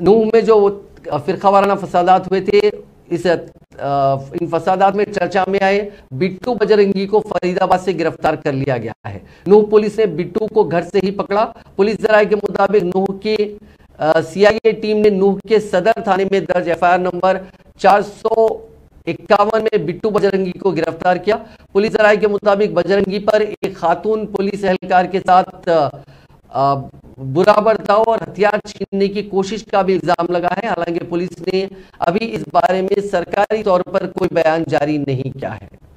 नूह में जो फिरका वाराना फसादात हुए थे, इन फसादात में चर्चा में आए बिट्टू बजरंगी को फरीदाबाद से गिरफ्तार कर लिया गया है। नूह पुलिस ने बिट्टू को घर से ही पकड़ा। पुलिस जराये के मुताबिक नूह के सीआईए टीम ने नूह के सदर थाने में दर्ज एफआईआर नंबर 451 में बिट्टू बजरंगी को गिरफ्तार किया। पुलिस जराये के मुताबिक बजरंगी पर एक खातून पुलिस एहलकार के साथ बुरा बर्ताव और हथियार छीनने की कोशिश का भी इल्जाम लगा है। हालांकि पुलिस ने अभी इस बारे में सरकारी तौर पर कोई बयान जारी नहीं किया है।